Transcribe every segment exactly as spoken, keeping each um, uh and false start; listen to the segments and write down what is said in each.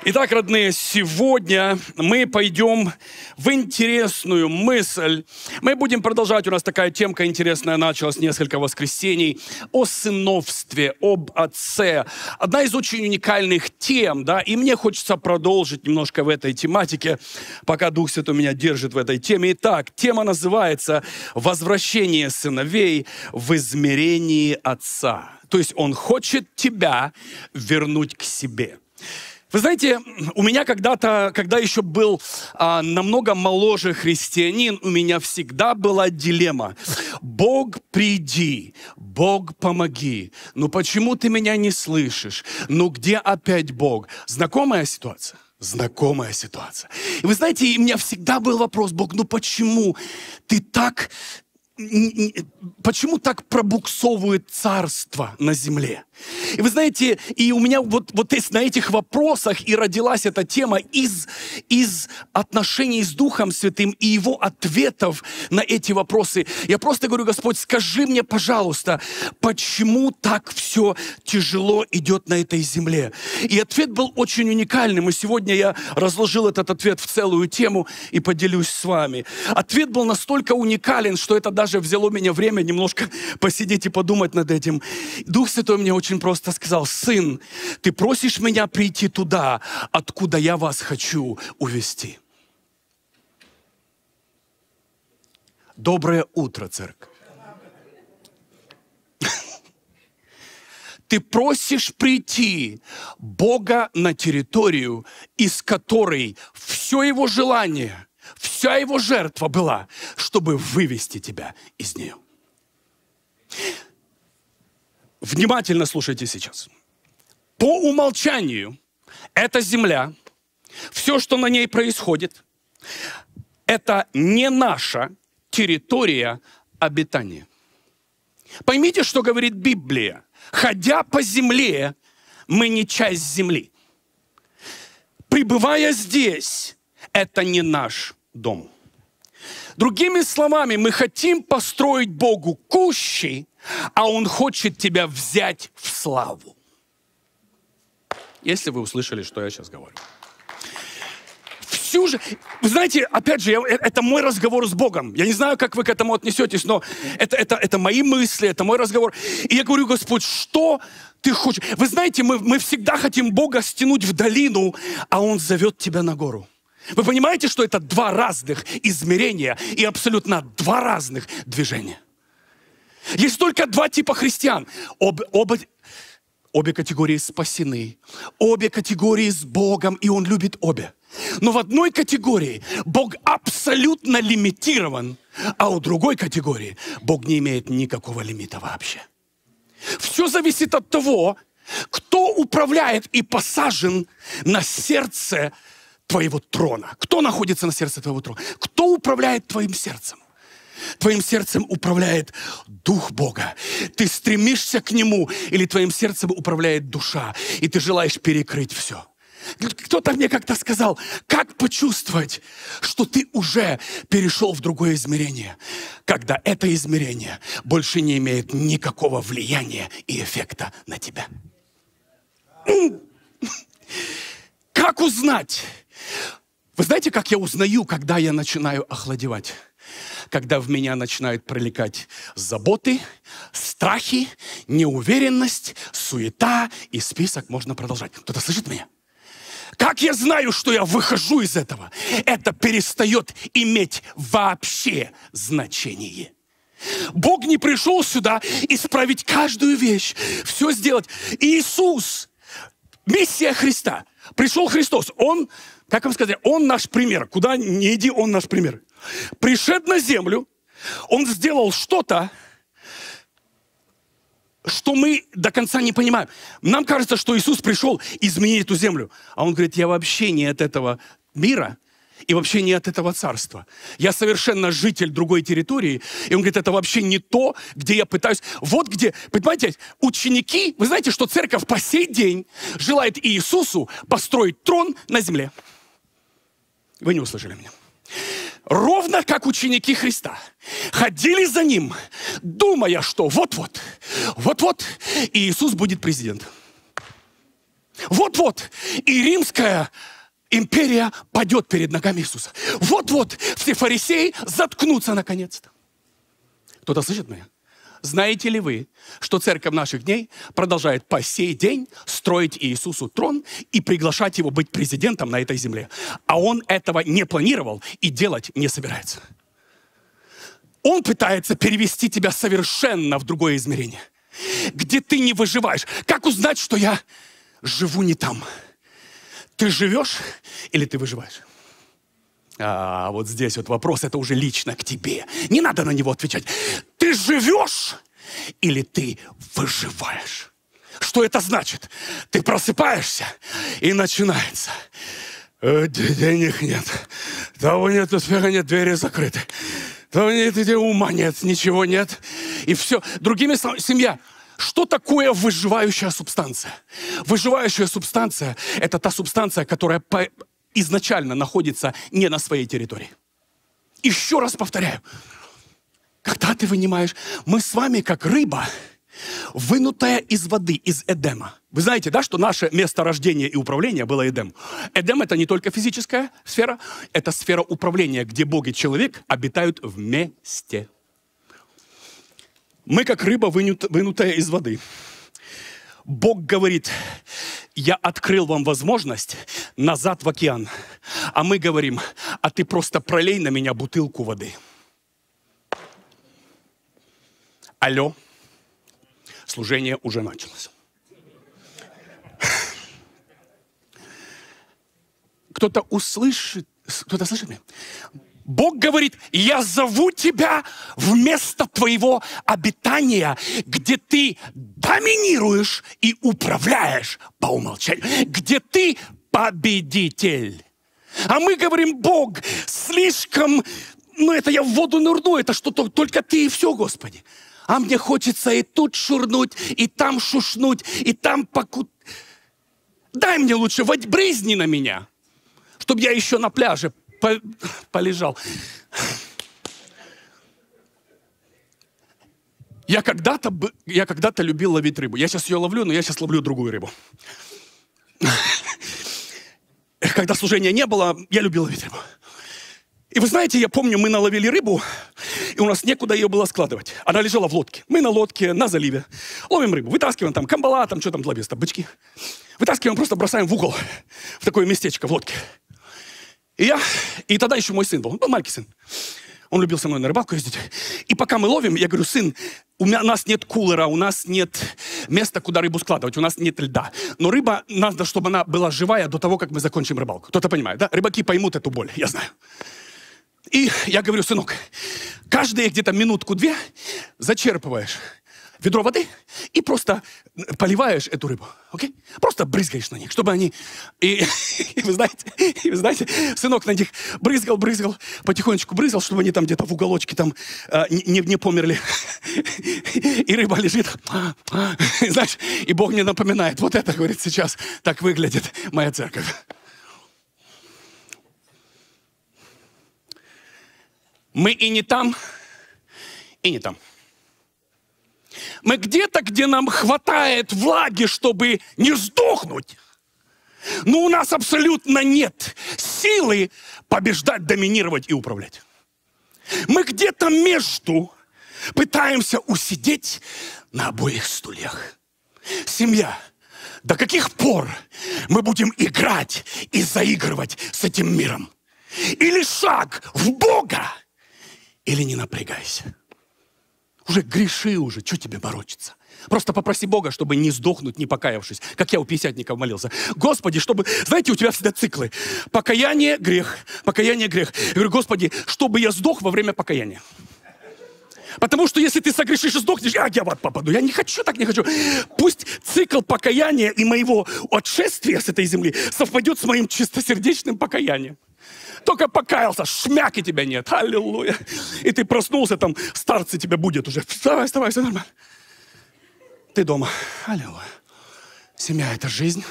Итак, родные, сегодня мы пойдем в интересную мысль. Мы будем продолжать, у нас такая темка интересная началась несколько воскресений, о сыновстве, об отце. Одна из очень уникальных тем, да, и мне хочется продолжить немножко в этой тематике, пока Дух Святой меня держит в этой теме. Итак, тема называется «Возвращение сыновей в измерении отца». То есть Он хочет тебя вернуть к себе. Вы знаете, у меня когда-то, когда еще был а, намного моложе христианин, у меня всегда была дилемма. Бог, приди, Бог, помоги. Ну почему ты меня не слышишь? Ну где опять Бог? Знакомая ситуация? Знакомая ситуация. И вы знаете, у меня всегда был вопрос, Бог, ну почему ты так... Почему так пробуксовывает царство на земле? И вы знаете, и у меня вот, вот на этих вопросах и родилась эта тема из, из отношений с Духом Святым и Его ответов на эти вопросы. Я просто говорю, Господь, скажи мне, пожалуйста, почему так все тяжело идет на этой земле? И ответ был очень уникальным, и сегодня я разложил этот ответ в целую тему и поделюсь с вами. Ответ был настолько уникален, что это даже взяло меня время немножко посидеть и подумать над этим. Дух Святой мне очень просто сказал: сын, ты просишь меня прийти туда, откуда я вас хочу увести. Доброе утро, церковь. Ты просишь прийти Бога на территорию, из которой все Его желание, вся Его жертва была, чтобы вывести тебя из нее. Внимательно слушайте сейчас. По умолчанию эта земля, все, что на ней происходит, это не наша территория обитания. Поймите, что говорит Библия. Ходя по земле, мы не часть земли. Пребывая здесь, это не наш дом. Другими словами, мы хотим построить Богу кущи, а Он хочет тебя взять в славу. Если вы услышали, что я сейчас говорю. Всю же, вы знаете, опять же, я, это мой разговор с Богом. Я не знаю, как вы к этому отнесетесь, но это, это, это мои мысли, это мой разговор. И я говорю, Господь, что ты хочешь? Вы знаете, мы, мы всегда хотим Бога стянуть в долину, а Он зовет тебя на гору. Вы понимаете, что это два разных измерения и абсолютно два разных движения? Есть только два типа христиан. Об, оба, обе категории спасены, обе категории с Богом, и Он любит обе. Но в одной категории Бог абсолютно лимитирован, а у другой категории Бог не имеет никакого лимита вообще. Все зависит от того, кто управляет и посажен на сердце твоего трона. Кто находится на сердце твоего трона? Кто управляет твоим сердцем? Твоим сердцем управляет Дух Бога. Ты стремишься к Нему, или твоим сердцем управляет душа, и ты желаешь перекрыть все. Кто-то мне как-то сказал, как почувствовать, что ты уже перешел в другое измерение, когда это измерение больше не имеет никакого влияния и эффекта на тебя. Как узнать? Вы знаете, как я узнаю, когда я начинаю охладевать? Когда в меня начинают проникать заботы, страхи, неуверенность, суета, и список можно продолжать. Кто-то слышит меня? Как я знаю, что я выхожу из этого? Это перестает иметь вообще значение. Бог не пришел сюда исправить каждую вещь, все сделать. Иисус, миссия Христа. Пришел Христос, Он, как вам сказать, Он наш пример. Куда ни иди, Он наш пример. Пришед на землю, Он сделал что-то, что мы до конца не понимаем. Нам кажется, что Иисус пришел изменить эту землю. А Он говорит, я вообще не от этого мира и вообще не от этого царства. Я совершенно житель другой территории. И Он говорит, это вообще не то, где я пытаюсь. Вот где, понимаете, ученики, вы знаете, что церковь по сей день желает Иисусу построить трон на земле. Вы не услышали меня. Ровно как ученики Христа ходили за Ним, думая, что вот-вот, вот-вот, и Иисус будет президент. Вот-вот. И римская империя падет перед ногами Иисуса. Вот-вот. Все фарисеи заткнутся наконец-то. Кто-то слышит меня? Знаете ли вы, что церковь наших дней продолжает по сей день строить Иисусу трон и приглашать его быть президентом на этой земле? А он этого не планировал и делать не собирается. Он пытается перевести тебя совершенно в другое измерение, где ты не выживаешь. Как узнать, что я живу не там? Ты живешь или ты выживаешь? А вот здесь вот вопрос, это уже лично к тебе. Не надо на него отвечать. Ты живешь или ты выживаешь? Что это значит? Ты просыпаешься, и начинается. Э, денег нет, того нет, успеха нет, двери закрыты. Того нет, ума нет, ничего нет. И все. Другими словами, семья. Что такое выживающая субстанция? Выживающая субстанция – это та субстанция, которая по... изначально находится не на своей территории. Еще раз повторяю. Когда ты вынимаешь, мы с вами как рыба, вынутая из воды, из Эдема. Вы знаете, да, что наше место рождения и управления было Эдем. Эдем – это не только физическая сфера, это сфера управления, где Бог и человек обитают вместе. Мы как рыба, вынут, вынутая из воды. Бог говорит: я открыл вам возможность назад в океан. А мы говорим: а ты просто пролей на меня бутылку воды. Алло. Служение уже началось. Кто-то услышит, кто-то слышит меня? Бог говорит: я зову тебя в место твоего обитания, где ты доминируешь и управляешь по умолчанию, где ты победитель. А мы говорим: Бог, слишком, ну это я в воду нырну, это что-то только ты и все, Господи. А мне хочется и тут шурнуть, и там шушнуть, и там покут... Дай мне лучше, вот брызни на меня, чтобы я еще на пляже по... полежал. Я когда-то, я когда-то любил ловить рыбу. Я сейчас ее ловлю, но я сейчас ловлю другую рыбу. Когда служения не было, я любил ловить рыбу. И вы знаете, я помню, мы наловили рыбу, и у нас некуда ее было складывать. Она лежала в лодке. Мы на лодке, на заливе. Ловим рыбу, вытаскиваем там камбала, там что там ловится, там бычки. Вытаскиваем, просто бросаем в угол, в такое местечко в лодке. И я, и тогда еще мой сын был, он был маленький сын. Он любил со мной на рыбалку ездить. И пока мы ловим, я говорю: сын, у, меня, у нас нет кулера, у нас нет места, куда рыбу складывать, у нас нет льда. Но рыба, надо, чтобы она была живая до того, как мы закончим рыбалку. Кто-то понимает, да? Рыбаки поймут эту боль, я знаю. И я говорю: сынок, каждые где-то минутку-две зачерпываешь ведро воды и просто поливаешь эту рыбу, окей? Просто брызгаешь на них, чтобы они... И, и, вы знаете, и вы знаете, сынок на них брызгал, брызгал, потихонечку брызгал, чтобы они там где-то в уголочке там э, не, не померли. И рыба лежит. И, знаешь, и Бог мне напоминает: вот это, говорит, сейчас так выглядит моя церковь. Мы и не там, и не там. Мы где-то, где нам хватает влаги, чтобы не сдохнуть. Но у нас абсолютно нет силы побеждать, доминировать и управлять. Мы где-то между пытаемся усидеть на обоих стульях. Семья, до каких пор мы будем играть и заигрывать с этим миром? Или шаг в Бога, или не напрягайся. Уже греши уже, что тебе морочиться? Просто попроси Бога, чтобы не сдохнуть, не покаявшись. Как я у пятидесятников молился. Господи, чтобы... Знаете, у тебя всегда циклы. Покаяние, грех. Покаяние, грех. Я говорю: Господи, чтобы я сдох во время покаяния. Потому что если ты согрешишь и сдохнешь, а я в ад попаду. Я не хочу, так не хочу. Пусть цикл покаяния и моего отшествия с этой земли совпадет с моим чистосердечным покаянием. Только покаялся, шмяки тебя нет. Аллилуйя. И ты проснулся, там старцы тебя будет уже. Вставай, вставай, все нормально. Ты дома. Аллилуйя. Семья — это жизнь.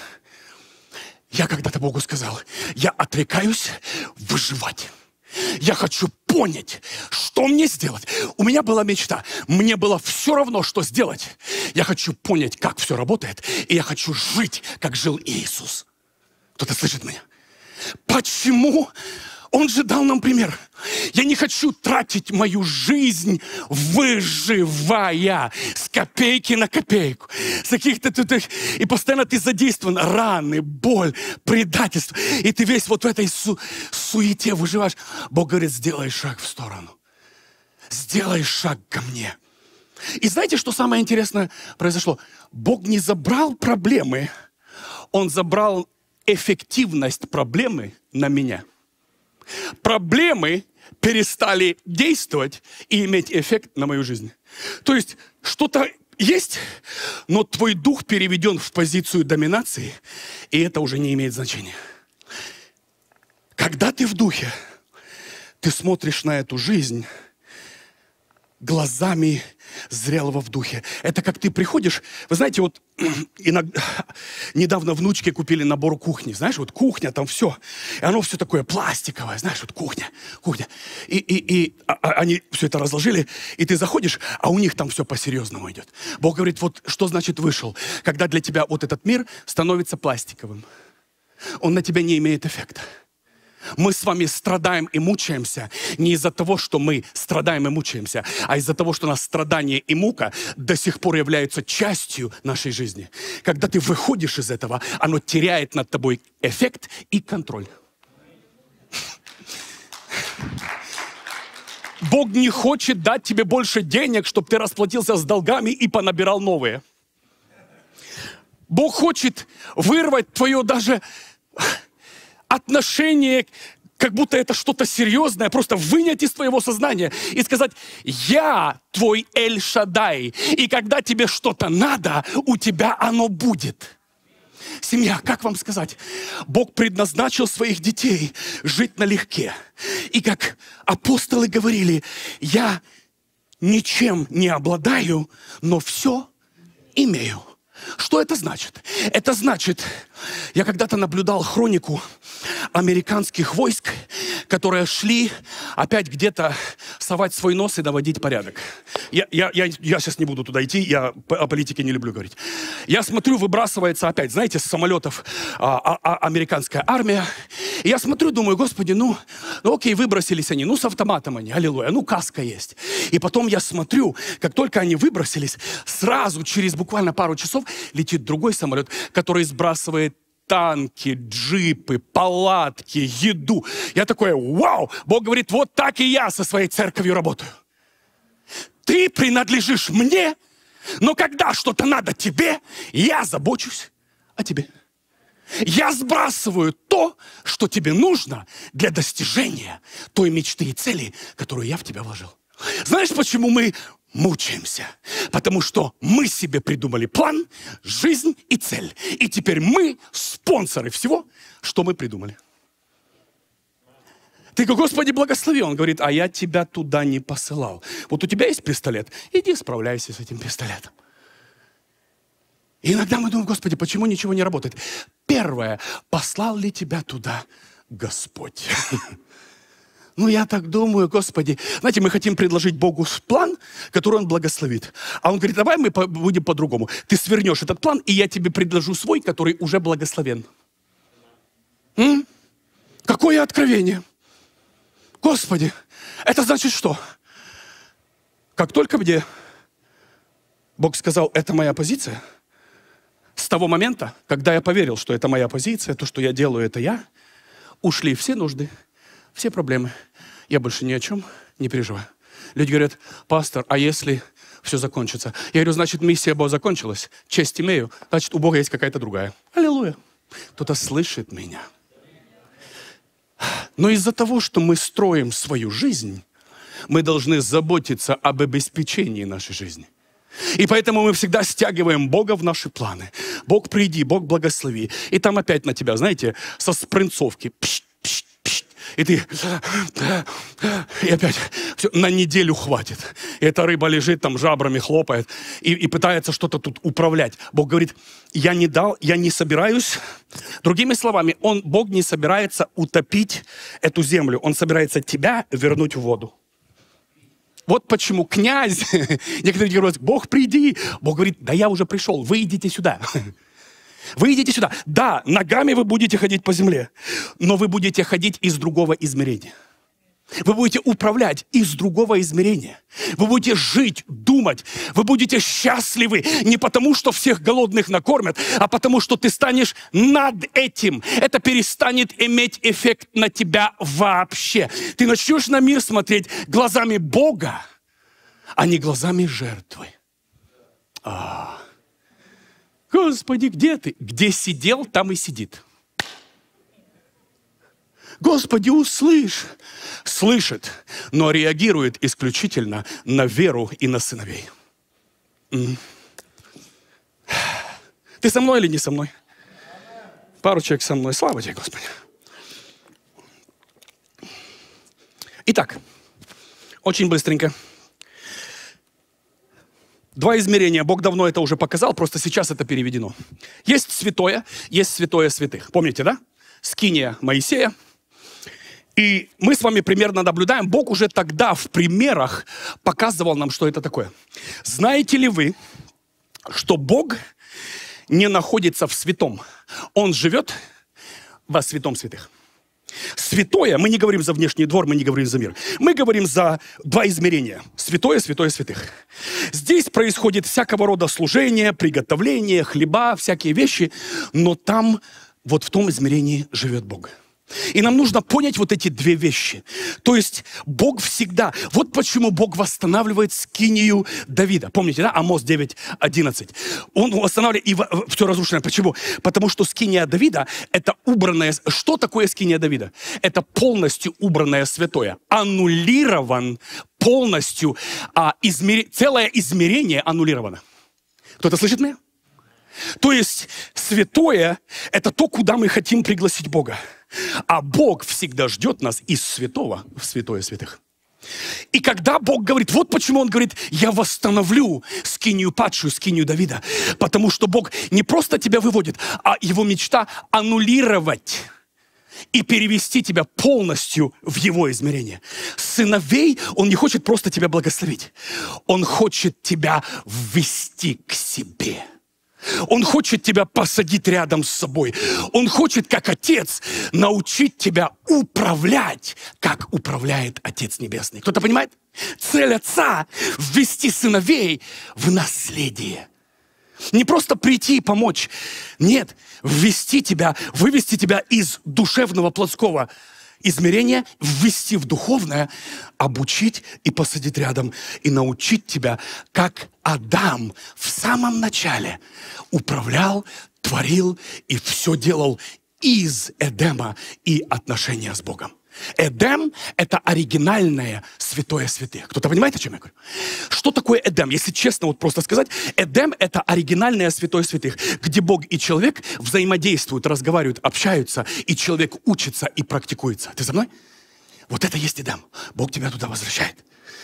Я когда-то Богу сказал: я отрекаюсь выживать. Я хочу понять, что мне сделать. У меня была мечта. Мне было все равно, что сделать. Я хочу понять, как все работает. И я хочу жить, как жил Иисус. Кто-то слышит меня? Почему? Он же дал нам пример. Я не хочу тратить мою жизнь, выживая с копейки на копейку. С каких-то тут... И постоянно ты задействован. Раны, боль, предательство. И ты весь вот в этой су... суете выживаешь. Бог говорит, сделай шаг в сторону. Сделай шаг ко мне. И знаете, что самое интересное произошло? Бог не забрал проблемы. Он забрал эффективность проблемы на меня. Проблемы перестали действовать и иметь эффект на мою жизнь. То есть что-то есть, но твой дух переведен в позицию доминации, и это уже не имеет значения. Когда ты в духе, ты смотришь на эту жизнь глазами зрелого в духе. Это как ты приходишь, вы знаете, вот иногда, недавно внучке купили набор кухни, знаешь, вот кухня, там все, и оно все такое пластиковое, знаешь, вот кухня, кухня. И, и, и а, они все это разложили, и ты заходишь, а у них там все по-серьезному идет. Бог говорит, вот что значит вышел, когда для тебя вот этот мир становится пластиковым. Он на тебя не имеет эффекта. Мы с вами страдаем и мучаемся не из-за того, что мы страдаем и мучаемся, а из-за того, что у нас страдания и мука до сих пор являются частью нашей жизни. Когда ты выходишь из этого, оно теряет над тобой эффект и контроль. Бог не хочет дать тебе больше денег, чтобы ты расплатился с долгами и понабирал новые. Бог хочет вырвать твое даже... отношение, как будто это что-то серьезное, просто вынять из твоего сознания и сказать, я твой Эль-Шаддай, и когда тебе что-то надо, у тебя оно будет. Семья, как вам сказать, Бог предназначил своих детей жить налегке. И как апостолы говорили, я ничем не обладаю, но все имею. Что это значит? Это значит, я когда-то наблюдал хронику американских войск, которые шли опять где-то совать свой нос и наводить порядок. Я, я, я, я сейчас не буду туда идти, я о политике не люблю говорить. Я смотрю, выбрасывается опять, знаете, с самолетов а, а, американская армия. И я смотрю, думаю, Господи, ну, ну окей, выбросились они, ну с автоматом они, аллилуйя, ну каска есть. И потом я смотрю, как только они выбросились, сразу через буквально пару часов летит другой самолет, который сбрасывает танки, джипы, палатки, еду. Я такой, вау! Бог говорит, вот так и я со своей церковью работаю. Ты принадлежишь мне, но когда что-то надо тебе, я забочусь о тебе. Я сбрасываю то, что тебе нужно для достижения той мечты и цели, которую я в тебя вложил. Знаешь, почему мы мучаемся? Потому что мы себе придумали план, жизнь и цель. И теперь мы спонсоры всего, что мы придумали. Ты говоришь, Господи, благослови. Он говорит, а я тебя туда не посылал. Вот у тебя есть пистолет? Иди справляйся с этим пистолетом. И иногда мы думаем, Господи, почему ничего не работает? Первое, послал ли тебя туда Господь? Ну, я так думаю, Господи. Знаете, мы хотим предложить Богу план, который Он благословит. А Он говорит, давай мы будем по-другому. Ты свернешь этот план, и я тебе предложу свой, который уже благословен. М? Какое откровение? Господи, это значит что? Как только мне Бог сказал, это моя позиция, с того момента, когда я поверил, что это моя позиция, то, что я делаю, это я, ушли все нужды, все проблемы. Я больше ни о чем не переживаю. Люди говорят, пастор, а если все закончится? Я говорю, значит, миссия Бога закончилась, честь имею, значит, у Бога есть какая-то другая. Аллилуйя. Кто-то слышит меня. Но из-за того, что мы строим свою жизнь, мы должны заботиться об обеспечении нашей жизни. И поэтому мы всегда стягиваем Бога в наши планы. Бог, приди, Бог, благослови. И там опять на тебя, знаете, со спринцовки. Пш, пш, пш. И ты... И опять все, на неделю хватит. И эта рыба лежит там, жабрами хлопает и, и пытается что-то тут управлять. Бог говорит, я не дал, я не собираюсь. Другими словами, он, Бог не собирается утопить эту землю. Он собирается тебя вернуть в воду. Вот почему князь, некоторые говорят, Бог, приди. Бог говорит, да я уже пришел, вы идите сюда. Вы идите сюда. Да, ногами вы будете ходить по земле, но вы будете ходить из другого измерения. Вы будете управлять из другого измерения. Вы будете жить, думать. Вы будете счастливы не потому, что всех голодных накормят, а потому, что ты станешь над этим. Это перестанет иметь эффект на тебя вообще. Ты начнешь на мир смотреть глазами Бога, а не глазами жертвы. А. Господи, где ты? Где сидел, там и сидит. Господи, услышь. Слышит, но реагирует исключительно на веру и на сыновей. М-м. Ты со мной или не со мной? Пару человек со мной. Слава тебе, Господи. Итак, очень быстренько. Два измерения. Бог давно это уже показал, просто сейчас это переведено. Есть святое, есть святое святых. Помните, да? Скиния Моисея. И мы с вами примерно наблюдаем, Бог уже тогда в примерах показывал нам, что это такое. Знаете ли вы, что Бог не находится в святом? Он живет во святом святых. Святое, мы не говорим за внешний двор, мы не говорим за мир. Мы говорим за два измерения. Святое, святое святых. Здесь происходит всякого рода служение, приготовление, хлеба, всякие вещи. Но там, вот в том измерении живет Бог. И нам нужно понять вот эти две вещи. То есть Бог всегда... Вот почему Бог восстанавливает скинию Давида. Помните, да? Амос девять одиннадцать. Он восстанавливает и все разрушенное. Почему? Потому что скиния Давида — это убранное... Что такое скиния Давида? Это полностью убранное святое. Аннулирован полностью. А измер... Целое измерение аннулировано. Кто-то слышит меня? То есть святое — это то, куда мы хотим пригласить Бога. А Бог всегда ждет нас из святого в святое святых. И когда Бог говорит, вот почему Он говорит, я восстановлю скинию падшую, скинию Давида. Потому что Бог не просто тебя выводит, а Его мечта аннулировать и перевести тебя полностью в Его измерение. Сыновей Он не хочет просто тебя благословить. Он хочет тебя ввести к себе. Он хочет тебя посадить рядом с собой. Он хочет, как Отец, научить тебя управлять, как управляет Отец Небесный. Кто-то понимает? Цель Отца — ввести сыновей в наследие. Не просто прийти и помочь. Нет, ввести тебя, вывести тебя из душевного плотского измерения, ввести в духовное, обучить и посадить рядом, и научить тебя, как Адам в самом начале управлял, творил и все делал из Эдема и отношения с Богом. Эдем — это оригинальное святое святых. Кто-то понимает, о чем я говорю? Что такое Эдем? Если честно вот просто сказать, Эдем — это оригинальное святое святых, где Бог и человек взаимодействуют, разговаривают, общаются, и человек учится и практикуется. Ты за мной? Вот это есть Эдем. Бог тебя туда возвращает.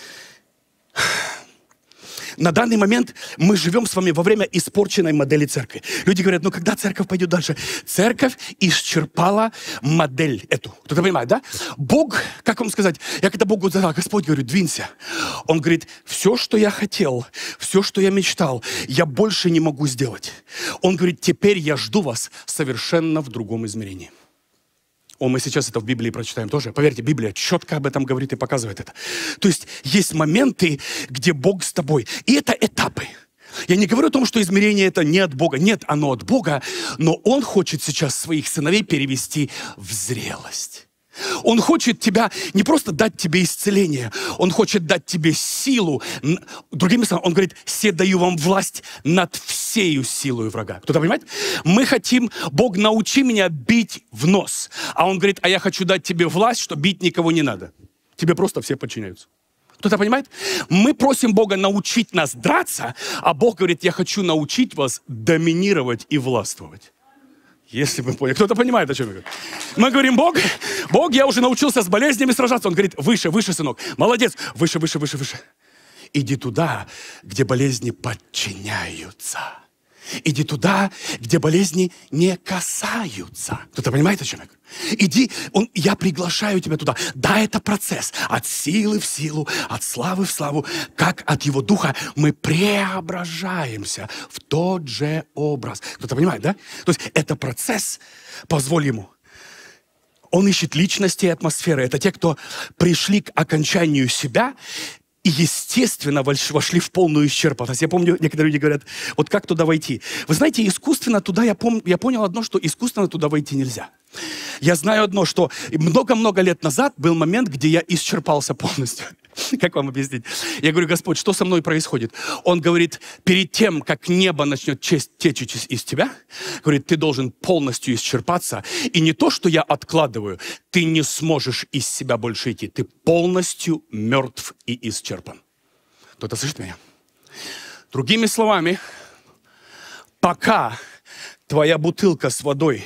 На данный момент мы живем с вами во время испорченной модели церкви. Люди говорят, ну когда церковь пойдет дальше? Церковь исчерпала модель эту. Кто-то понимает, да? Бог, как вам сказать, я когда Богу сказал, Господь, говорю, двинься. Он говорит, все, что я хотел, все, что я мечтал, я больше не могу сделать. Он говорит, теперь я жду вас совершенно в другом измерении. О, мы сейчас это в Библии прочитаем тоже. Поверьте, Библия четко об этом говорит и показывает это. То есть есть моменты, где Бог с тобой. И это этапы. Я не говорю о том, что измерение это не от Бога. Нет, оно от Бога. Но Он хочет сейчас своих сыновей перевести в зрелость. Он хочет тебя, не просто дать тебе исцеление, Он хочет дать тебе силу. Другими словами, Он говорит, «Се даю вам власть над всею силою врага». Кто-то понимает? Мы хотим, Бог, научи меня бить в нос. А Он говорит, а я хочу дать тебе власть, что бить никого не надо. Тебе просто все подчиняются. Кто-то понимает? Мы просим Бога научить нас драться, а Бог говорит, я хочу научить вас доминировать и властвовать. Если бы поняли. Кто-то понимает, о чем я говорю. Мы говорим, Бог, Бог, я уже научился с болезнями сражаться. Он говорит, выше, выше, сынок. Молодец. Выше, выше, выше, выше. Иди туда, где болезни подчиняются. Иди туда, где болезни не касаются. Кто-то понимает, о чем я говорю? Иди, он, я приглашаю тебя туда. Да, это процесс. От силы в силу, от славы в славу. Как от его духа мы преображаемся в тот же образ. Кто-то понимает, да? То есть это процесс, позволь ему. Он ищет личности и атмосферы. Это те, кто пришли к окончанию себя и, естественно, вошли в полную исчерпанность. Я помню, некоторые люди говорят, вот как туда войти? Вы знаете, искусственно туда, я, пом, я понял одно, что искусственно туда войти нельзя. Я знаю одно, что много-много лет назад был момент, где я исчерпался полностью. Как вам объяснить? Я говорю, Господь, что со мной происходит? Он говорит, перед тем, как небо начнет течь из тебя, говорит, ты должен полностью исчерпаться. И не то, что я откладываю, ты не сможешь из себя больше идти. Ты полностью мертв и исчерпан. Кто-то слышит меня? Другими словами, пока твоя бутылка с водой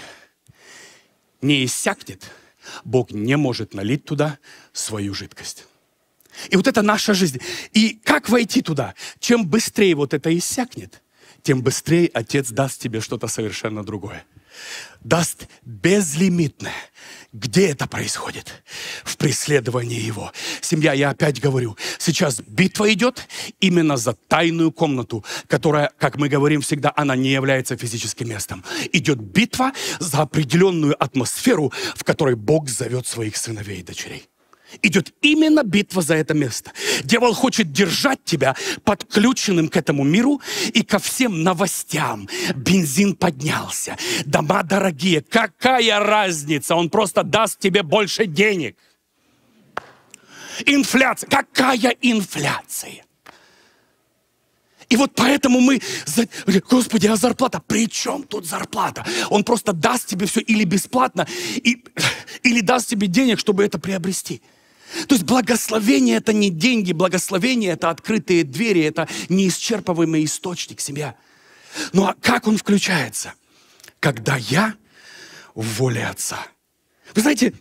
не иссякнет, Бог не может налить туда свою жидкость. И вот это наша жизнь. И как войти туда? Чем быстрее вот это иссякнет, тем быстрее Отец даст тебе что-то совершенно другое. Даст безлимитное. Где это происходит? В преследовании Его. Семья, я опять говорю, сейчас битва идет именно за тайную комнату, которая, как мы говорим всегда, она не является физическим местом. Идет битва за определенную атмосферу, в которой Бог зовет своих сыновей и дочерей. Идет именно битва за это место. Дьявол хочет держать тебя подключенным к этому миру и ко всем новостям. Бензин поднялся, дома дорогие. Какая разница? Он просто даст тебе больше денег. Инфляция. Какая инфляция? И вот поэтому мы, Господи, а зарплата? При чем тут зарплата? Он просто даст тебе все или бесплатно, и, или даст тебе денег, чтобы это приобрести. То есть благословение — это не деньги, благословение — это открытые двери, это неисчерпываемый источник, семья. Ну а как он включается? Когда я в воле Отца. Вы знаете,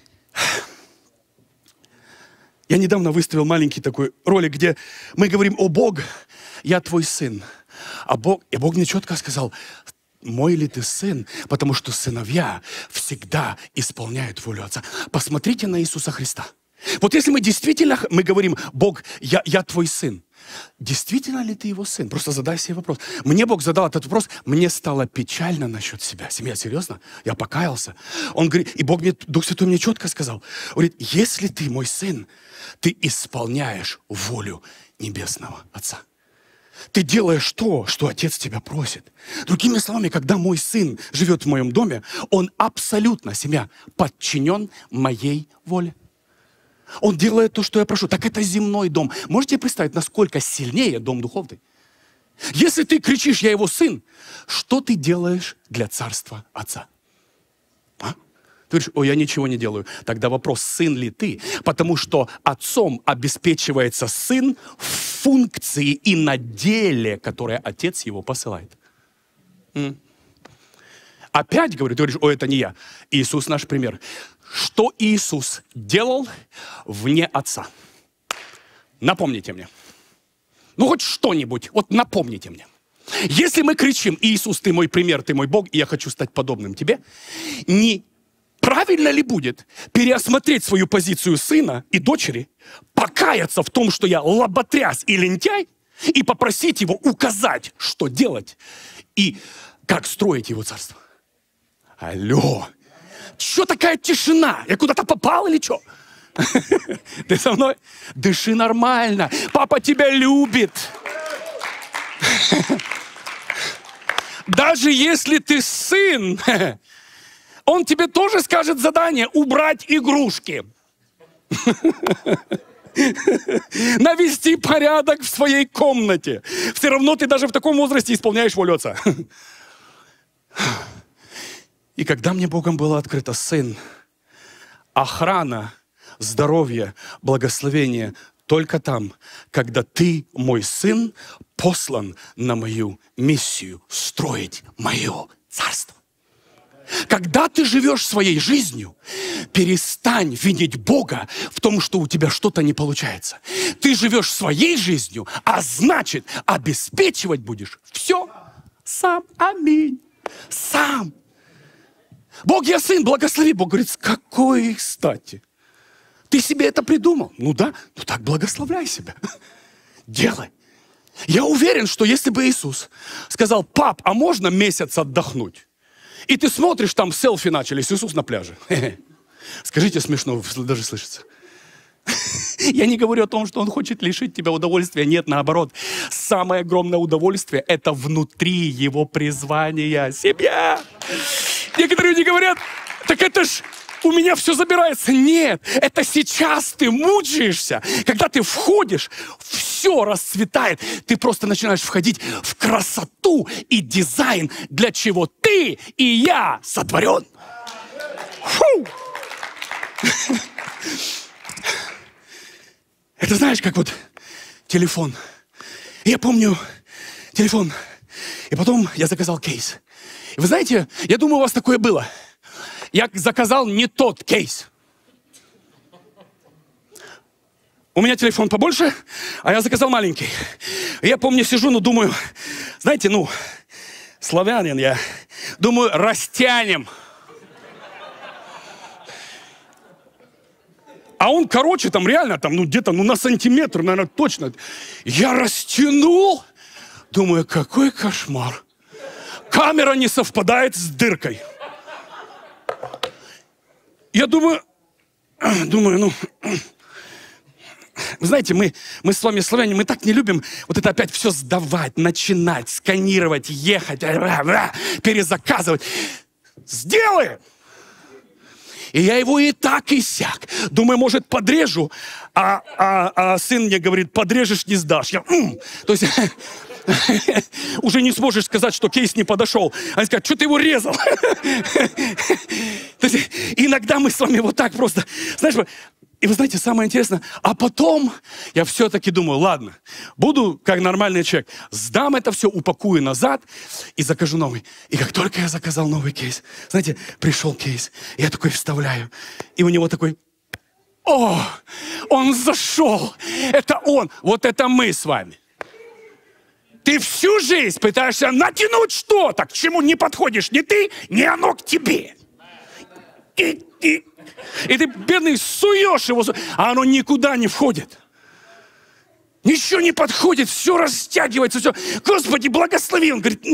я недавно выставил маленький такой ролик, где мы говорим: «О Бог, я твой сын». А Бог, и Бог мне четко сказал: мой ли ты сын? Потому что сыновья всегда исполняют волю Отца. Посмотрите на Иисуса Христа. Вот если мы действительно, мы говорим: Бог, я, я твой сын. Действительно ли ты его сын? Просто задай себе вопрос. Мне Бог задал этот вопрос, мне стало печально насчет себя. Семья, серьезно? Я покаялся. Он говорит, и Бог мне, Дух Святой мне четко сказал, говорит, если ты мой сын, ты исполняешь волю Небесного Отца. Ты делаешь то, что Отец тебя просит. Другими словами, когда мой сын живет в моем доме, он абсолютно, семья, подчинен моей воле. Он делает то, что я прошу. Так это земной дом. Можете представить, насколько сильнее дом духовный? Если ты кричишь: я его сын, что ты делаешь для царства Отца? А? Ты говоришь: о, я ничего не делаю. Тогда вопрос, сын ли ты? Потому что отцом обеспечивается сын в функции и на деле, которое Отец его посылает. М? Опять говорю, ты говоришь: о, это не я. Иисус наш пример. Что Иисус делал вне Отца? Напомните мне. Ну, хоть что-нибудь. Вот напомните мне. Если мы кричим: Иисус, ты мой пример, ты мой Бог, и я хочу стать подобным тебе, не правильно ли будет переосмотреть свою позицию сына и дочери, покаяться в том, что я лоботряс и лентяй, и попросить его указать, что делать и как строить его царство? Алло! Что такая тишина? Я куда-то попал или что? Ты со мной? Дыши нормально. Папа тебя любит. Даже если ты сын, он тебе тоже скажет задание: убрать игрушки. Навести порядок в своей комнате. Все равно ты даже в таком возрасте исполняешь волю Отца. И когда мне Богом было открыто: сын, охрана, здоровье, благословение только там, когда ты, мой сын, послан на мою миссию строить мое царство. Когда ты живешь своей жизнью, перестань винить Бога в том, что у тебя что-то не получается. Ты живешь своей жизнью, а значит, обеспечивать будешь все сам. Аминь. Сам. Бог, я сын, благослови. Бог говорит, с какой стати? Ты себе это придумал? Ну да, ну так благословляй себя. Делай. Я уверен, что если бы Иисус сказал, пап, а можно месяц отдохнуть? И ты смотришь, там селфи начались, Иисус на пляже. Скажите, смешно, даже слышится. Я не говорю о том, что Он хочет лишить тебя удовольствия. Нет, наоборот. Самое огромное удовольствие – это внутри Его призвания. Семья. Некоторые люди говорят, так это ж у меня все забирается. Нет, это сейчас ты мучаешься. Когда ты входишь, все расцветает. Ты просто начинаешь входить в красоту и дизайн, для чего ты и я сотворен. Фу! Это знаешь, как вот телефон. Я помню телефон. И потом я заказал кейс. И вы знаете, я думаю, у вас такое было. Я заказал не тот кейс. У меня телефон побольше, а я заказал маленький. И я помню, сижу, ну думаю, знаете, ну, славянин я, думаю, растянем. А он короче, там реально, там, ну где-то ну, на сантиметр, наверное, точно. Я растянул. Думаю, какой кошмар. Камера не совпадает с дыркой. Я думаю, думаю, ну, вы знаете, мы, мы с вами, славяне, мы так не любим вот это опять все сдавать, начинать, сканировать, ехать, перезаказывать. Сделаем! И я его и так, и сяк. Думаю, может, подрежу, а, а, а сын мне говорит, подрежешь, не сдашь. Я, м-м. То есть уже не сможешь сказать, что кейс не подошел. Они скажут, что ты его резал? То есть иногда мы с вами вот так просто, знаешь, и вы знаете, самое интересное, а потом я все-таки думаю, ладно, буду как нормальный человек, сдам это все, упакую назад и закажу новый. И как только я заказал новый кейс, знаете, пришел кейс, я такой вставляю, и у него такой, о, он зашел, это он, вот это мы с вами. Ты всю жизнь пытаешься натянуть что-то, к чему не подходишь ни ты, ни оно к тебе. И, и, и ты, бедный, суешь его, а оно никуда не входит. Ничего не подходит, все растягивается, все. Господи, благослови. Он говорит,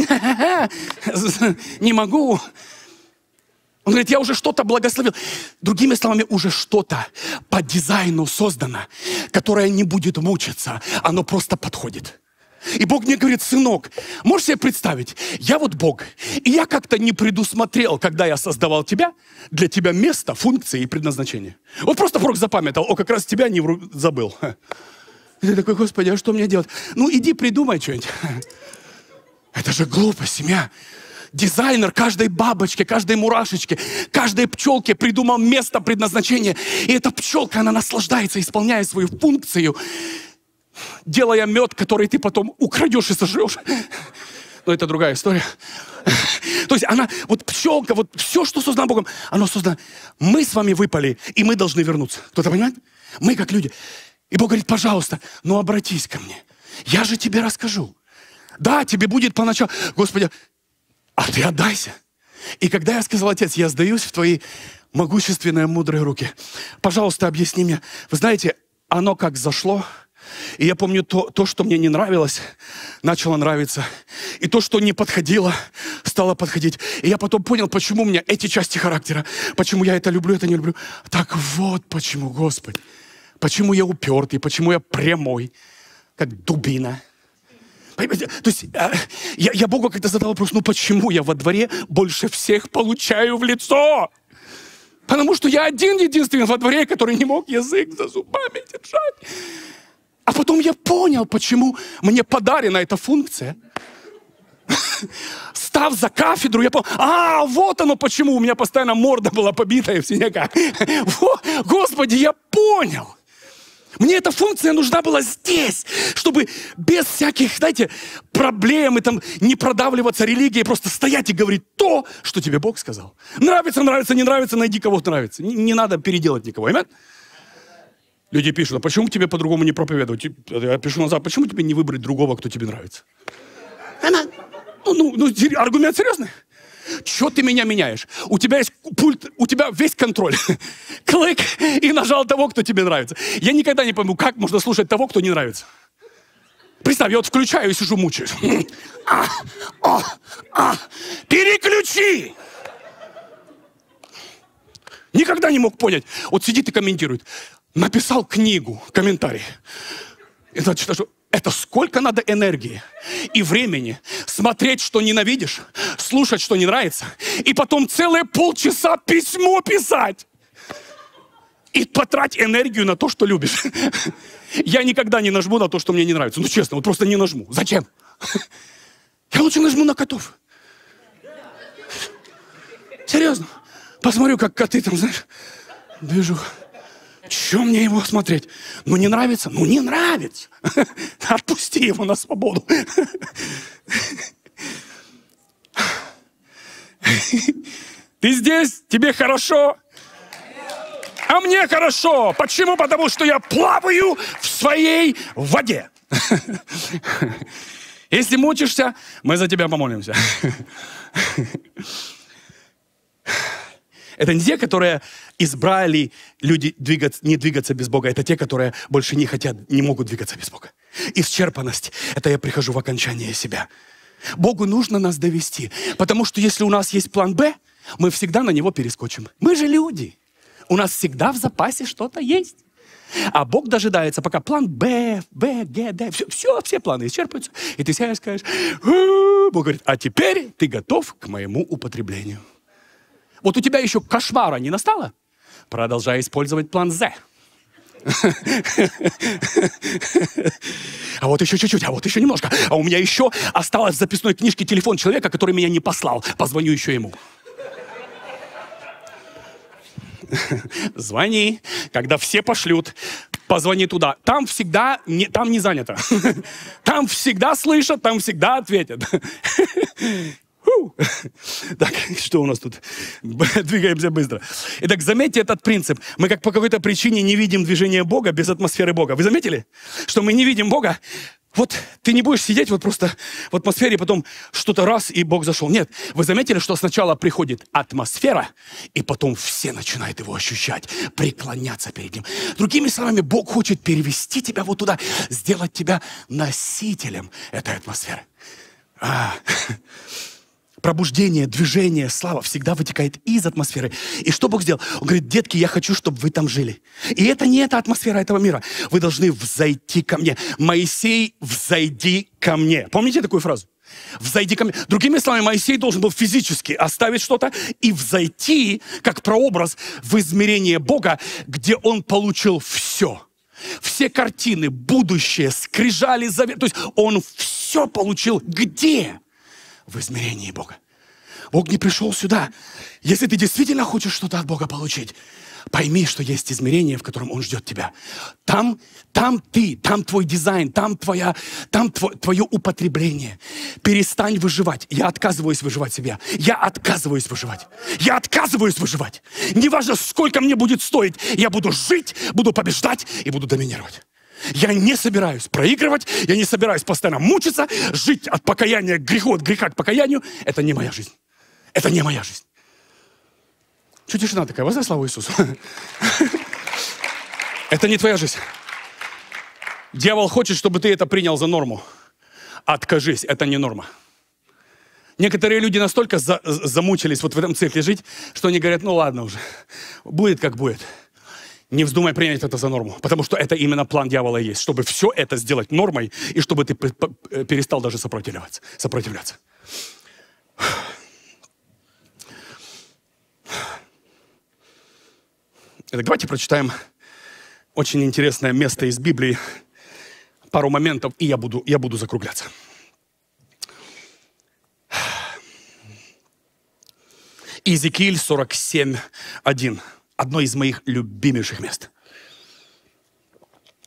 не могу. Он говорит, я уже что-то благословил. Другими словами, уже что-то по дизайну создано, которое не будет мучиться, оно просто подходит. И Бог мне говорит, сынок, можешь себе представить, я вот Бог, и я как-то не предусмотрел, когда я создавал тебя, для тебя место, функции и предназначение. Вот просто Бог запамятовал, о, как раз тебя не забыл. И ты такой, Господи, а что мне делать? Ну, иди придумай что-нибудь. Это же глупость, семья. Дизайнер каждой бабочки, каждой мурашечки, каждой пчелке придумал место, предназначение. И эта пчелка, она наслаждается, исполняя свою функцию, делая мед, который ты потом украдешь и сожрешь. Но это другая история. То есть она, вот пчелка, вот все, что создано Богом, оно создано. Мы с вами выпали, и мы должны вернуться. Кто-то понимает? Мы как люди. И Бог говорит, пожалуйста, ну обратись ко мне. Я же тебе расскажу. Да, тебе будет поначалу. Господи, а ты отдайся. И когда я сказал, Отец, я сдаюсь в твои могущественные, мудрые руки. Пожалуйста, объясни мне. Вы знаете, оно как зашло. И я помню, то, то, что мне не нравилось, начало нравиться. И то, что не подходило, стало подходить. И я потом понял, почему у меня эти части характера, почему я это люблю, это не люблю. Так вот почему, Господи. Почему я упертый, почему я прямой, как дубина. Понимаете? То есть я, я Богу как-то задал вопрос, ну почему я во дворе больше всех получаю в лицо? Потому что я один-единственный во дворе, который не мог язык за зубами держать. А потом я понял, почему мне подарена эта функция. Став за кафедру, я понял, а, вот оно почему у меня постоянно морда была побитая в синяках. Господи, я понял. Мне эта функция нужна была здесь, чтобы без всяких, знаете, проблем и там не продавливаться религией, просто стоять и говорить то, что тебе Бог сказал. Нравится, нравится, не нравится, найди кого нравится. Не, не надо переделать никого, аминь? Люди пишут, а почему тебе по-другому не проповедовать? Я пишу назад, почему тебе не выбрать другого, кто тебе нравится? Аминь. Ну, ну, ну, аргумент серьезный? Чего ты меня меняешь? У тебя есть пульт, у тебя весь контроль. Клик, и нажал того, кто тебе нравится. Я никогда не пойму, как можно слушать того, кто не нравится. Представь, я вот включаю и сижу, мучаюсь. А, а, а, переключи! Никогда не мог понять. Вот сидит и комментирует. Написал книгу, комментарий. И значит, что... Это сколько надо энергии и времени смотреть, что ненавидишь, слушать, что не нравится, и потом целые полчаса письмо писать. И потратить энергию на то, что любишь. Я никогда не нажму на то, что мне не нравится. Ну, честно, вот просто не нажму. Зачем? Я лучше нажму на котов. Серьезно. Посмотрю, как коты там, знаешь, движу. Чего мне его смотреть? Ну, не нравится? Ну, не нравится. Отпусти его на свободу. Ты здесь? Тебе хорошо? А мне хорошо. Почему? Потому что я плаваю в своей воде. Если мучишься, мы за тебя помолимся. Это не те, которые избрали люди двигаться, не двигаться без Бога. Это те, которые больше не хотят, не могут двигаться без Бога. Исчерпанность – это я прихожу в окончание себя. Богу нужно нас довести. Потому что если у нас есть план Б, мы всегда на него перескочим. Мы же люди. У нас всегда в запасе что-то есть. А Бог дожидается, пока план Б, Б, Г, Д, все, все, все планы исчерпаются. И ты сядешь и скажешь, Бог говорит, а теперь ты готов к моему употреблению. Вот у тебя еще кошмара не настало? Продолжай использовать план З. А вот еще чуть-чуть, а вот еще немножко. А у меня еще осталось в записной книжке телефон человека, который меня не послал. Позвоню еще ему. Звони, когда все пошлют, позвони туда. Там всегда, не, там не занято. Там всегда слышат, там всегда ответят. Так, что у нас тут? Двигаемся быстро. Итак, заметьте этот принцип. Мы как по какой-то причине не видим движения Бога без атмосферы Бога. Вы заметили? Что мы не видим Бога. Вот ты не будешь сидеть вот просто в атмосфере, потом что-то раз, и Бог зашел. Нет, вы заметили, что сначала приходит атмосфера, и потом все начинают его ощущать, преклоняться перед ним. Другими словами, Бог хочет перевести тебя вот туда, сделать тебя носителем этой атмосферы. А, пробуждение, движение, слава всегда вытекает из атмосферы. И что Бог сделал? Он говорит, детки, я хочу, чтобы вы там жили. И это не эта атмосфера этого мира. Вы должны взойти ко мне. Моисей, взойди ко мне. Помните такую фразу? Взойди ко мне. Другими словами, Моисей должен был физически оставить что-то и взойти, как прообраз, в измерение Бога, где он получил все. Все картины, будущее, скрижали, завет. То есть он все получил где? В измерении Бога. Бог не пришел сюда. Если ты действительно хочешь что-то от Бога получить, пойми, что есть измерение, в котором Он ждет тебя. Там, там ты, там твой дизайн, там, твоя, там тво, твое употребление. Перестань выживать. Я отказываюсь выживать себя. Я отказываюсь выживать. Я отказываюсь выживать. Неважно, сколько мне будет стоить, я буду жить, буду побеждать и буду доминировать. Я не собираюсь проигрывать, я не собираюсь постоянно мучиться, жить от покаяния к греху, от греха к покаянию. Это не моя жизнь. Это не моя жизнь. Чуть тишина такая, воздай славу Иисусу. Это не твоя жизнь. Дьявол хочет, чтобы ты это принял за норму. Откажись, это не норма. Некоторые люди настолько за, замучились вот в этом цикле жить, что они говорят, ну ладно уже, будет как будет. Не вздумай принять это за норму, потому что это именно план дьявола и есть, чтобы все это сделать нормой, и чтобы ты перестал даже сопротивляться. сопротивляться. Итак, давайте прочитаем очень интересное место из Библии, пару моментов, и я буду, я буду закругляться. Иезекииль сорок семь один. Одно из моих любимейших мест.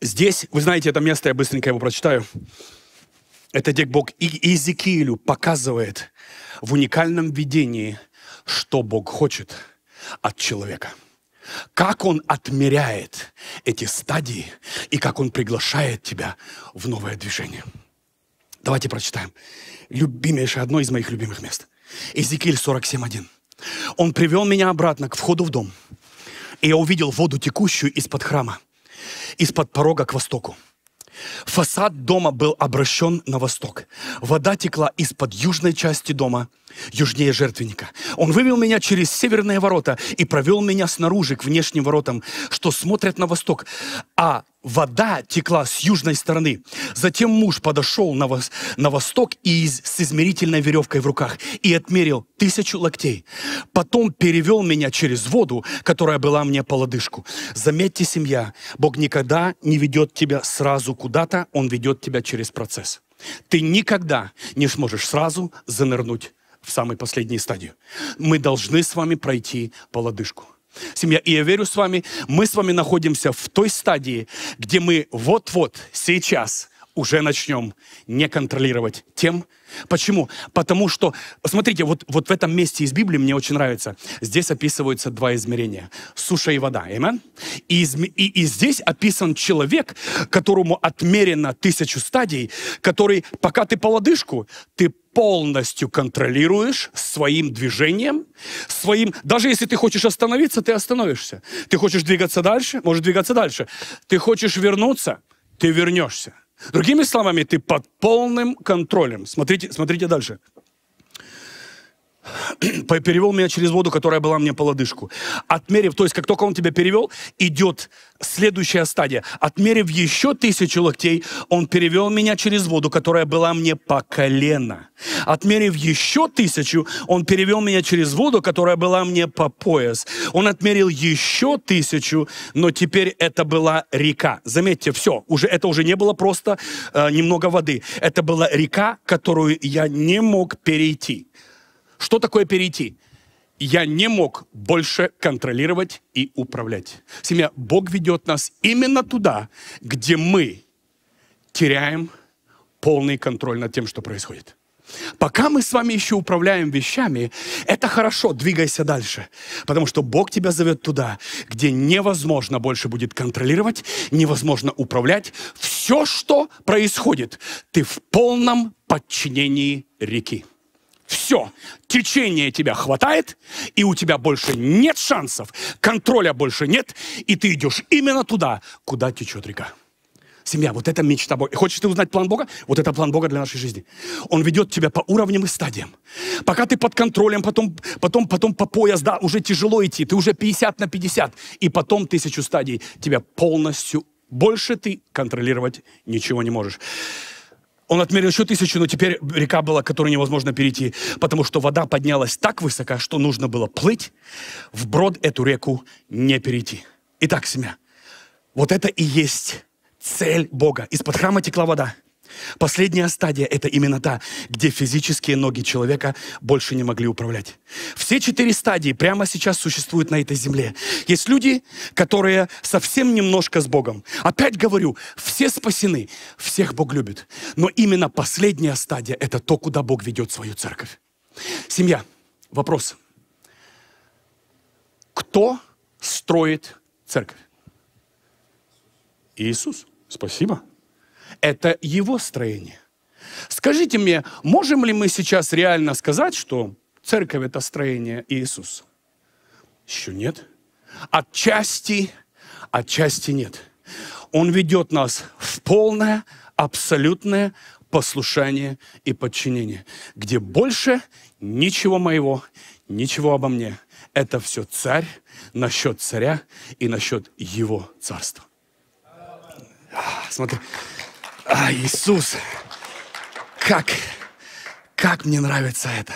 Здесь, вы знаете, это место, я быстренько его прочитаю. Это где Бог и Иезекиилю показывает в уникальном видении, что Бог хочет от человека. Как Он отмеряет эти стадии и как Он приглашает тебя в новое движение. Давайте прочитаем. Любимейшее, одно из моих любимых мест. Иезекииль сорок семь один. «Он привел меня обратно к входу в дом, и я увидел воду, текущую из-под храма, из-под порога к востоку. Фасад дома был обращен на восток. Вода текла из-под южной части дома, южнее жертвенника. Он вывел меня через северные ворота и провел меня снаружи к внешним воротам, что смотрят на восток. А вода текла с южной стороны. Затем муж подошел на, вос, на восток и из, с измерительной веревкой в руках и отмерил тысячу локтей. Потом перевел меня через воду, которая была мне по лодыжку». Заметьте, семья, Бог никогда не ведет тебя сразу куда-то, Он ведет тебя через процесс. Ты никогда не сможешь сразу занырнуть в самой последней стадии. Мы должны с вами пройти по лодыжку. Семья, и я верю с вами, мы с вами находимся в той стадии, где мы вот-вот, сейчас уже начнем не контролировать тем. Почему? Потому что, смотрите, вот, вот в этом месте из Библии мне очень нравится. Здесь описываются два измерения. Суша и вода. Amen? И, и, и здесь описан человек, которому отмерено тысячу стадий, который, пока ты по лодыжку, ты полностью контролируешь своим движением, своим... Даже если ты хочешь остановиться, ты остановишься. Ты хочешь двигаться дальше, можешь двигаться дальше. Ты хочешь вернуться, ты вернешься. Другими словами, ты под полным контролем. Смотрите, смотрите дальше. «Перевел меня через воду, которая была мне по лодыжку. Отмерив, то есть как только он тебя перевел, идет следующая стадия. Отмерив еще тысячу локтей, он перевел меня через воду, которая была мне по колено. Отмерив еще тысячу, он перевел меня через воду, которая была мне по пояс. Он отмерил еще тысячу, но теперь это была река». Заметьте, все, уже, это уже не было просто э, немного воды. Это была река, которую я не мог перейти. Что такое перейти? Я не мог больше контролировать и управлять. Семья, Бог ведет нас именно туда, где мы теряем полный контроль над тем, что происходит. Пока мы с вами еще управляем вещами, это хорошо, двигайся дальше. Потому что Бог тебя зовет туда, где невозможно больше будет контролировать, невозможно управлять. Все, что происходит, ты в полном подчинении реки. Все, течение тебя хватает, и у тебя больше нет шансов, контроля больше нет, и ты идешь именно туда, куда течет река. Семья, вот это мечта Бога. Хочешь ты узнать план Бога? Вот это план Бога для нашей жизни. Он ведет тебя по уровням и стадиям. Пока ты под контролем, потом, потом, потом по пояс, да, уже тяжело идти, ты уже пятьдесят на пятьдесят, и потом тысячу стадий тебя полностью, больше ты контролировать ничего не можешь. Он отмерил еще тысячу, но теперь река была, которую невозможно перейти, потому что вода поднялась так высоко, что нужно было плыть, вброд эту реку не перейти. Итак, семья, вот это и есть цель Бога. Из-под храма текла вода. Последняя стадия – это именно та, где физические ноги человека больше не могли управлять. Все четыре стадии прямо сейчас существуют на этой земле. Есть люди, которые совсем немножко с Богом. Опять говорю, все спасены, всех Бог любит. Но именно последняя стадия – это то, куда Бог ведет свою церковь. Семья, вопрос. Кто строит церковь? Иисус. Спасибо. Это Его строение. Скажите мне, можем ли мы сейчас реально сказать, что церковь – это строение Иисуса? Еще нет. Отчасти, отчасти нет. Он ведет нас в полное, абсолютное послушание и подчинение, где больше ничего моего, ничего обо мне. Это все царь насчет царя и насчет Его царства. А, смотри. А, Иисус, как, как мне нравится это.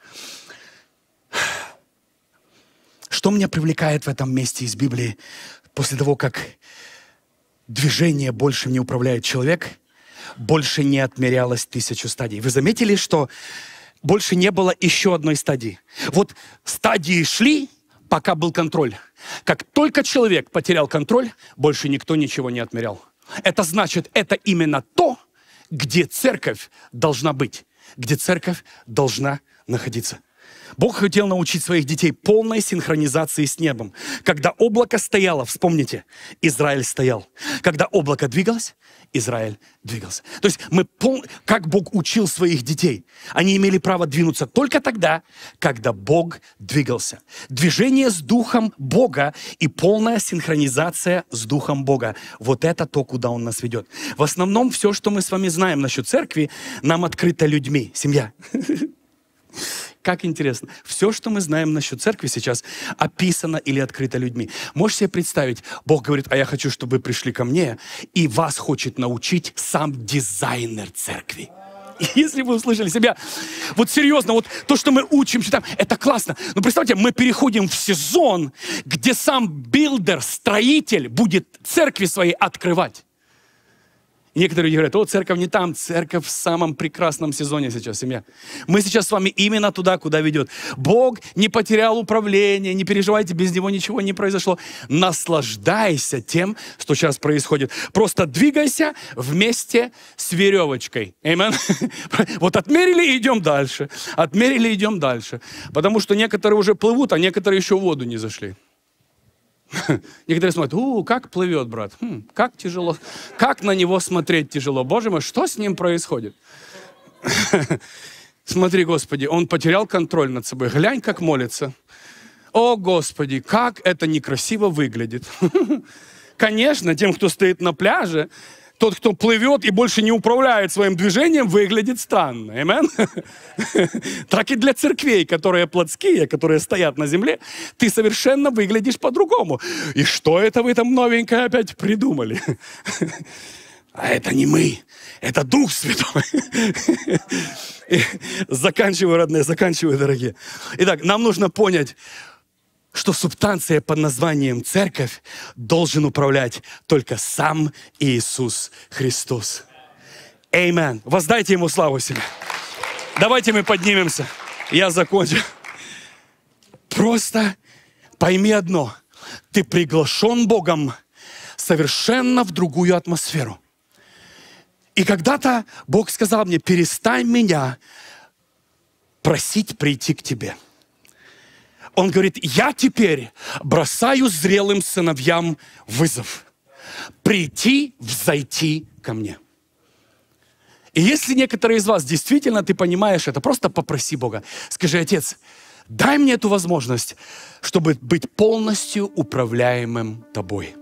Что меня привлекает в этом месте из Библии, после того, как движение больше не управляет человек, больше не отмерялось тысячу стадий. Вы заметили, что больше не было еще одной стадии? Вот стадии шли, пока был контроль. Как только человек потерял контроль, больше никто ничего не отмерял. Это значит, это именно то, где церковь должна быть, где церковь должна находиться. Бог хотел научить своих детей полной синхронизации с небом. Когда облако стояло, вспомните, Израиль стоял. Когда облако двигалось, Израиль двигался. То есть мы пол... как Бог учил своих детей. Они имели право двинуться только тогда, когда Бог двигался. Движение с Духом Бога и полная синхронизация с Духом Бога. Вот это то, куда Он нас ведет. В основном все, что мы с вами знаем насчет церкви, нам открыто людьми. Семья. Как интересно. Все, что мы знаем насчет церкви сейчас, описано или открыто людьми. Можешь себе представить, Бог говорит, а я хочу, чтобы вы пришли ко мне, и вас хочет научить сам дизайнер церкви. Если вы услышали себя, вот серьезно, вот то, что мы учим, читаем, это классно. Но представьте, мы переходим в сезон, где сам билдер, строитель будет церкви своей открывать. И некоторые говорят, о, церковь не там, церковь в самом прекрасном сезоне сейчас, семья. Мы сейчас с вами именно туда, куда ведет. Бог не потерял управление, не переживайте, без Него ничего не произошло. Наслаждайся тем, что сейчас происходит. Просто двигайся вместе с веревочкой. Аминь. Вот отмерили и идем дальше. Отмерили и идем дальше. Потому что некоторые уже плывут, а некоторые еще в воду не зашли. Некоторые смотрят, у, как плывет, брат, хм, как тяжело, как на него смотреть тяжело. Боже мой, что с ним происходит? Смотри, Господи, он потерял контроль над собой. Глянь, как молится. О, Господи, как это некрасиво выглядит. Конечно, тем, кто стоит на пляже, тот, кто плывет и больше не управляет своим движением, выглядит странно. Аминь? Так и для церквей, которые плотские, которые стоят на земле, ты совершенно выглядишь по-другому. И что это вы там новенькое опять придумали? А это не мы, это Дух Святой. Заканчиваю, родные, заканчиваю, дорогие. Итак, нам нужно понять, что субстанция под названием церковь должен управлять только сам Иисус Христос. Аминь. Воздайте Ему славу себе. Давайте мы поднимемся. Я закончу. Просто пойми одно. Ты приглашен Богом совершенно в другую атмосферу. И когда-то Бог сказал мне, перестань меня просить прийти к тебе. Он говорит, я теперь бросаю зрелым сыновьям вызов. Прийти, взойти ко мне. И если некоторые из вас действительно, ты понимаешь это, просто попроси Бога. Скажи, Отец, дай мне эту возможность, чтобы быть полностью управляемым Тобой.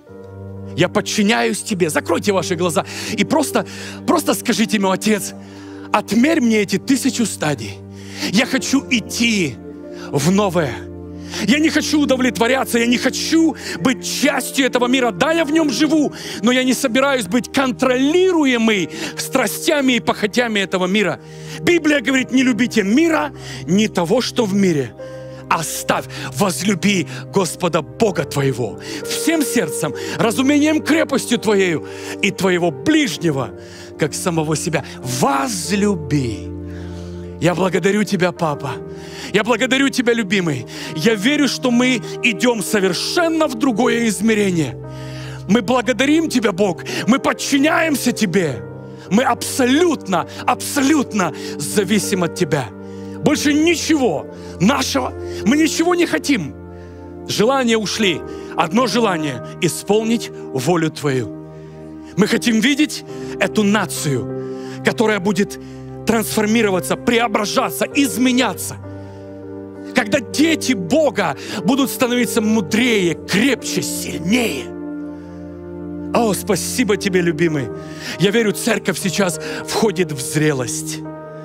Я подчиняюсь Тебе. Закройте ваши глаза и просто, просто скажите ему, Отец, отмерь мне эти тысячу стадий. Я хочу идти в новое. Я не хочу удовлетворяться, я не хочу быть частью этого мира. Да, я в нем живу, но я не собираюсь быть контролируемый страстями и похотями этого мира. Библия говорит, не любите мира, не того, что в мире. Оставь, возлюби Господа Бога твоего всем сердцем, разумением, крепостью твоею и твоего ближнего, как самого себя. Возлюби. Я благодарю Тебя, Папа. Я благодарю Тебя, любимый. Я верю, что мы идем совершенно в другое измерение. Мы благодарим Тебя, Бог. Мы подчиняемся Тебе. Мы абсолютно, абсолютно зависим от Тебя. Больше ничего нашего. Мы ничего не хотим. Желания ушли. Одно желание – исполнить волю Твою. Мы хотим видеть эту нацию, которая будет трансформироваться, преображаться, изменяться. Когда дети Бога будут становиться мудрее, крепче, сильнее. О, спасибо Тебе, любимый. Я верю, церковь сейчас входит в зрелость.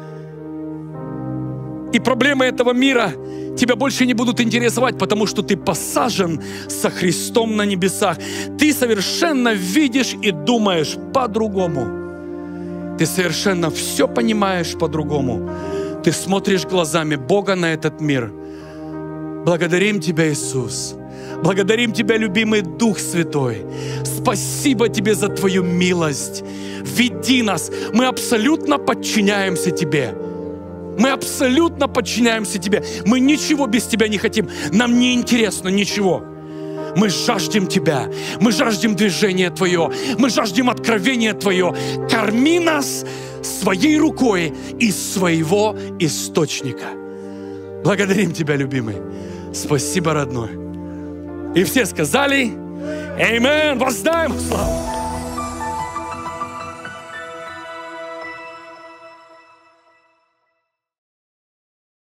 И проблемы этого мира тебя больше не будут интересовать, потому что ты посажен со Христом на небесах. Ты совершенно видишь и думаешь по-другому. Ты совершенно все понимаешь по-другому. Ты смотришь глазами Бога на этот мир. Благодарим Тебя, Иисус. Благодарим Тебя, любимый Дух Святой. Спасибо Тебе за Твою милость. Веди нас. Мы абсолютно подчиняемся Тебе. Мы абсолютно подчиняемся Тебе. Мы ничего без Тебя не хотим. Нам не интересно ничего. Мы жаждем Тебя, мы жаждем движения Твое, мы жаждем откровения Твое. Корми нас своей рукой из своего источника. Благодарим Тебя, любимый. Спасибо, родной. И все сказали: Аминь. Воздаем славу.